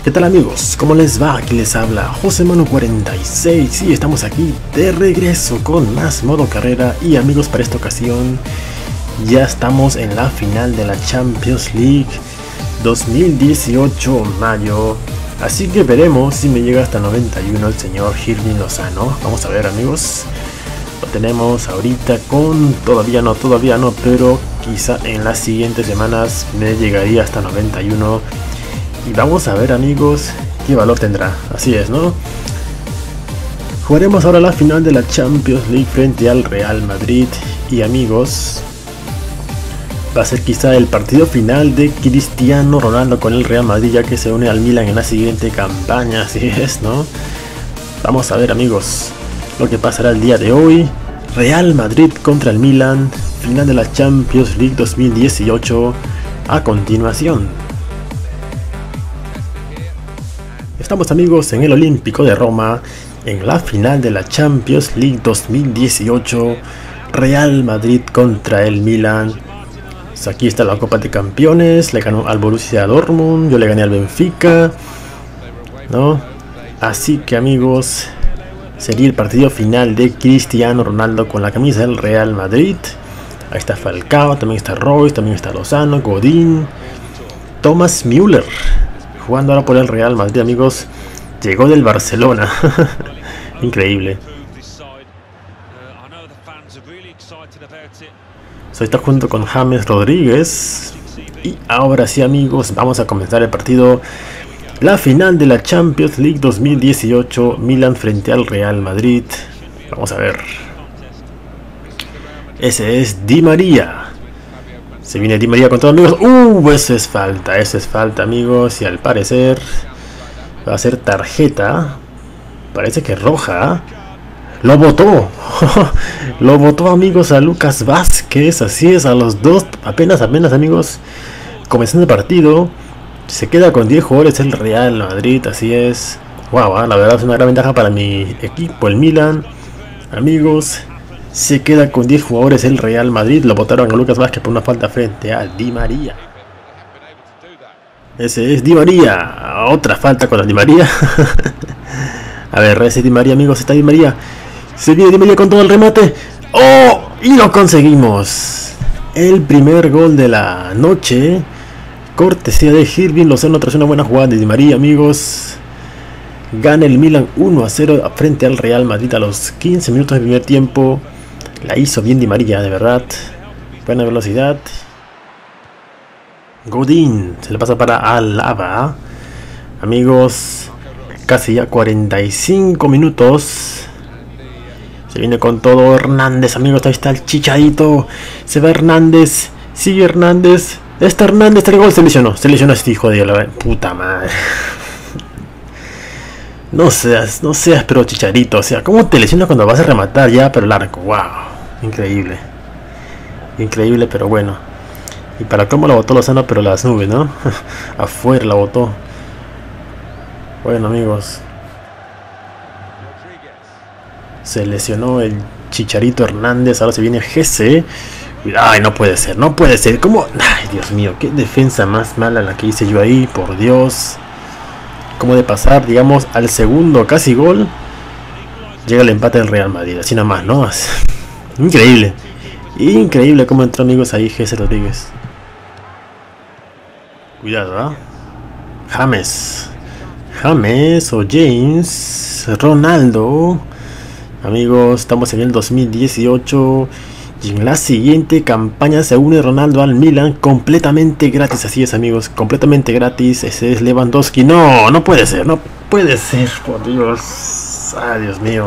¿Qué tal amigos? ¿Cómo les va? Aquí les habla José Manu 46 y estamos aquí de regreso con más modo carrera. Y amigos, para esta ocasión ya estamos en la final de la Champions League 2018 mayo. Así que veremos si me llega hasta 91 el señor Hirving Lozano. Vamos a ver amigos. Lo tenemos ahorita con todavía no, pero quizá en las siguientes semanas me llegaría hasta 91. Y vamos a ver amigos qué valor tendrá. Así es, ¿no? Jugaremos ahora la final de la Champions League frente al Real Madrid. Y amigos, va a ser quizá el partido final de Cristiano Ronaldo con el Real Madrid, ya que se une al Milan en la siguiente campaña. Así es, ¿no? Vamos a ver amigos lo que pasará el día de hoy. Real Madrid contra el Milan, final de la Champions League 2018 a continuación. Estamos amigos en el Olímpico de Roma, en la final de la Champions League 2018, Real Madrid contra el Milan. Pues aquí está la Copa de Campeones, le ganó al Borussia Dortmund, yo le gané al Benfica, ¿no? Así que amigos, sería el partido final de Cristiano Ronaldo con la camisa del Real Madrid. Ahí está Falcao, también está Royce, también está Lozano, Godín, Thomas Müller. Jugando ahora por el Real Madrid amigos. Llegó del Barcelona. Increíble. Soy está junto con James Rodríguez. Y ahora sí amigos, vamos a comenzar el partido. La final de la Champions League 2018, Milan frente al Real Madrid. Vamos a ver. Ese es Di María. Se viene Di María con todos amigos. Eso es falta amigos. Y al parecer va a ser tarjeta. Parece que roja. Lo botó. Lo botó amigos a Lucas Vázquez. Así es, a los dos. Apenas amigos. Comenzando el partido. Se queda con 10 jugadores el Real Madrid. Así es. Wow, la verdad es una gran ventaja para mi equipo, el Milan. Amigos. Se queda con 10 jugadores el Real Madrid. Lo botaron a Lucas Vázquez por una falta frente a Di María. Ese es Di María. Otra falta con la Di María. A ver, ese Di María amigos. Está Di María. Se viene Di María con todo el remate. ¡Oh! Y lo conseguimos. El primer gol de la noche. Cortesía de Hirving Lozano tras una buena jugada de Di María amigos. Gana el Milan 1-0 frente al Real Madrid a los 15 minutos del primer tiempo. La hizo bien Di María, de verdad. Buena velocidad. Godín se le pasa para Alaba. Amigos, casi ya 45 minutos. Se viene con todo Hernández, amigos. Ahí está el Chicharito. Se va Hernández. Sigue Hernández. Está Hernández, el gol. Se lesionó este hijo de la puta madre. No seas, pero Chicharito, o sea, ¿cómo te lesionas cuando vas a rematar ya, pero largo? Wow, increíble, pero bueno. Y para cómo la botó Lozano, pero las nubes, ¿no? Afuera la botó. Bueno, amigos. Se lesionó el Chicharito Hernández, ahora se viene Gese. Ay, no puede ser, ¿cómo? Ay, Dios mío, qué defensa más mala la que hice yo ahí, por Dios. Como de pasar, digamos, al segundo casi gol, llega el empate del Real Madrid, así nada más, ¿no? Increíble cómo entró amigos ahí Jesse Rodríguez. Cuidado, ¿eh? James o James Ronaldo. Amigos, estamos en el 2018 y en la siguiente campaña se une Ronaldo al Milan completamente gratis. Así es amigos, completamente gratis. Ese es Lewandowski. No puede ser, por Dios. Ay, Dios mío.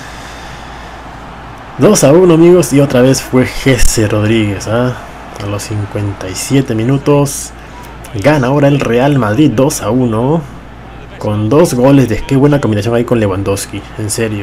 2-1 amigos, y otra vez fue Jesse Rodríguez, ¿eh? A los 57 minutos. Gana ahora el Real Madrid 2-1 con 2 goles. Qué buena combinación ahí con Lewandowski, en serio.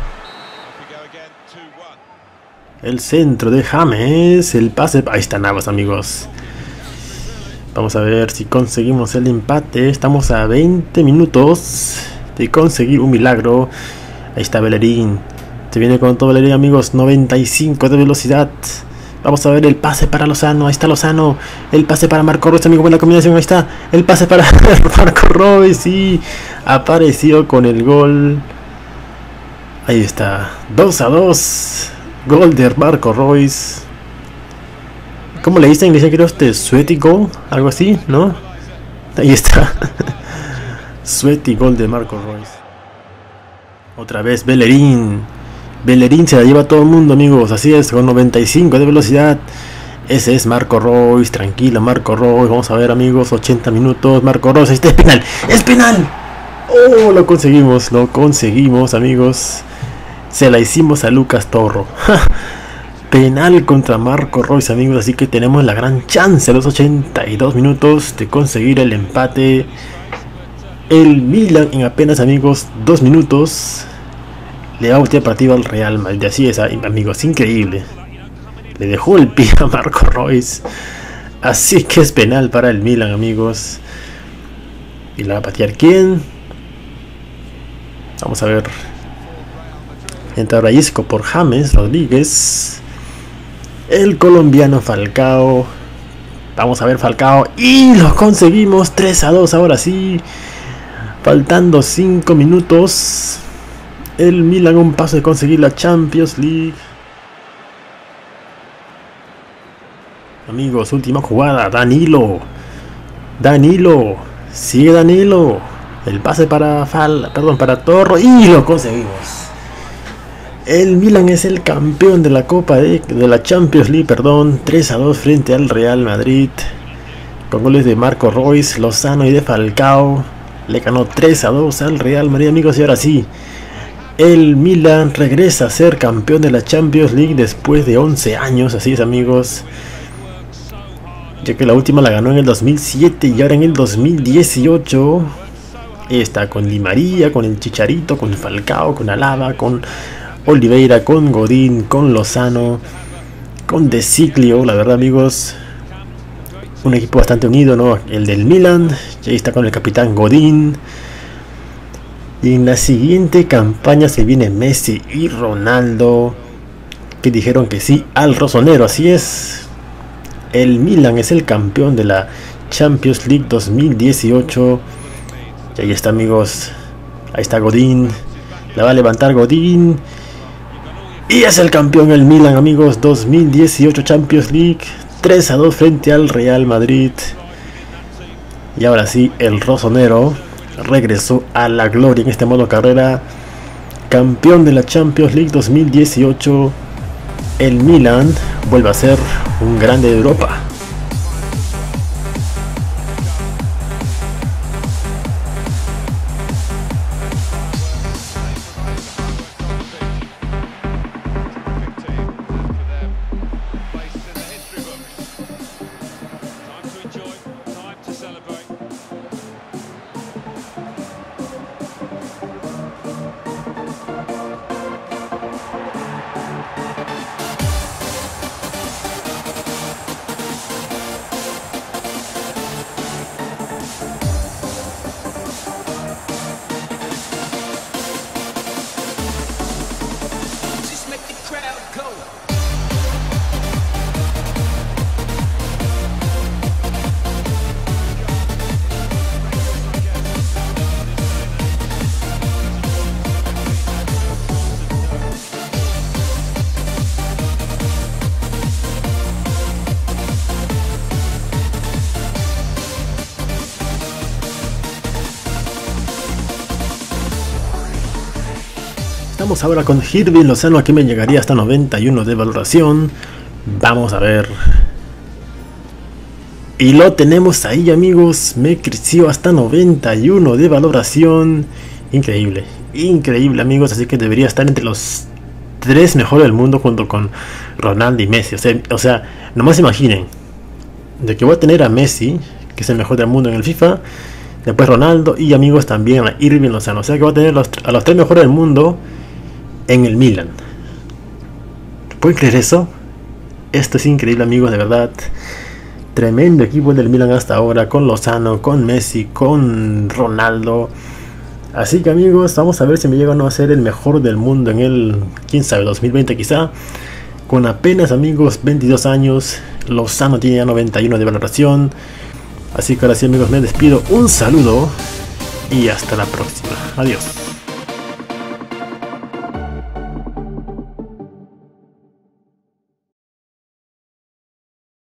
El centro de James, el pase, ahí está Navas amigos. Vamos a ver si conseguimos el empate. Estamos a 20 minutos de conseguir un milagro. Ahí está Bellerín. Se viene con todo Bellerín amigos, 95 de velocidad. Vamos a ver el pase para Lozano. Ahí está Lozano. El pase para Marco Reus, amigo. Buena combinación. Ahí está. El pase para Marco Reus. Y apareció con el gol. Ahí está. 2-2. Gol de Marco Reus. ¿Cómo le dicen? Le dicen, creo, sweaty goal. Algo así, ¿no? Ahí está. Sweaty gol de Marco Reus. Otra vez Bellerín. Bellerín se la lleva a todo el mundo, amigos. Así es, con 95 de velocidad. Ese es Marco Reus. Tranquilo, Marco Reus. Vamos a ver, amigos. 80 minutos. Marco Reus. Este es penal. ¡Es penal! ¡Oh! Lo conseguimos, amigos. Se la hicimos a Lucas Torro. Penal contra Marco Reus, amigos. Así que tenemos la gran chance a los 82 minutos de conseguir el empate. El Milan en apenas, amigos, 2 minutos le va a voltear partido al Real Madrid. Así es, amigos, increíble. Le dejó el pie a Marco Reus. Así que es penal para el Milan, amigos. ¿Y la va a patear quién? Vamos a ver. Entra Isco por James Rodríguez. El colombiano Falcao. Vamos a ver Falcao. Y lo conseguimos. 3-2 ahora sí. Faltando 5 minutos. El Milan a un paso de conseguir la Champions League. Amigos, última jugada. Danilo. Sigue Danilo. El pase para para Torro. Y lo conseguimos. El Milan es el campeón de la Copa de la Champions League, 3-2 frente al Real Madrid. Con goles de Marco Reus, Lozano y de Falcao. Le ganó 3-2 al Real Madrid, amigos. Y ahora sí, el Milan regresa a ser campeón de la Champions League después de 11 años. Así es, amigos. Ya que la última la ganó en el 2007 y ahora en el 2018. Está con Di María, con el Chicharito, con Falcao, con Alaba, con Oliveira, con Godín, con Lozano, con De Sciglio. La verdad, amigos, un equipo bastante unido, ¿no? El del Milan. Y ahí está con el capitán Godín. Y en la siguiente campaña se viene Messi y Ronaldo, que dijeron que sí al rosonero. Así es. El Milan es el campeón de la Champions League 2018. Y ahí está, amigos. Ahí está Godín. La va a levantar Godín. Y es el campeón el Milan, amigos. 2018 Champions League. 3-2 frente al Real Madrid. Y ahora sí, el rosonero regresó a la gloria en este modo carrera. Campeón de la Champions League 2018. El Milan vuelve a ser un grande de Europa. Vamos ahora con Hirving Lozano, aquí me llegaría hasta 91 de valoración. Vamos a ver. Y lo tenemos ahí, amigos. Me creció hasta 91 de valoración. Increíble, increíble, amigos. Así que debería estar entre los 3 mejores del mundo junto con Ronaldo y Messi. O sea, nomás imaginen de que voy a tener a Messi, que es el mejor del mundo en el FIFA. Después Ronaldo y, amigos, también a Hirving Lozano. O sea que voy a tener a los 3 mejores del mundo en el Milan. ¿Pueden creer eso? Esto es increíble, amigos, de verdad. Tremendo equipo del Milan hasta ahora, con Lozano, con Messi, con Ronaldo. Así que, amigos, vamos a ver si me llega o no a ser el mejor del mundo en el, quién sabe, 2020 quizá. con apenas, amigos, 22 años. Lozano tiene ya 91 de valoración. Así que ahora sí, amigos, me despido. Un saludo y hasta la próxima. Adiós.